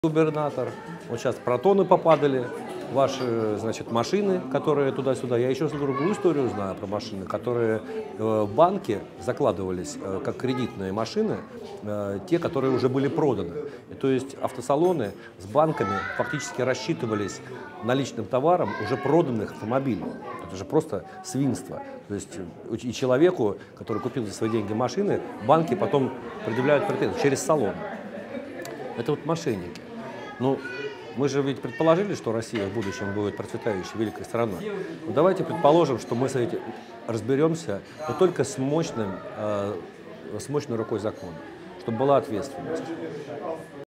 Губернатор. Вот сейчас протоны попадали, ваши, значит, машины, которые туда-сюда. Я еще другую историю знаю про машины, которые в банке закладывались как кредитные машины, те, которые уже были проданы. И то есть автосалоны с банками фактически рассчитывались наличным товаром уже проданных автомобилей. Это же просто свинство. То есть и человеку, который купил за свои деньги машины, банки потом предъявляют претензии через салон. Это вот мошенники. Ну, мы же ведь предположили, что Россия в будущем будет процветающей, великой страной. Ну, давайте предположим, что мы с этим разберемся, но только с мощной рукой закона, чтобы была ответственность.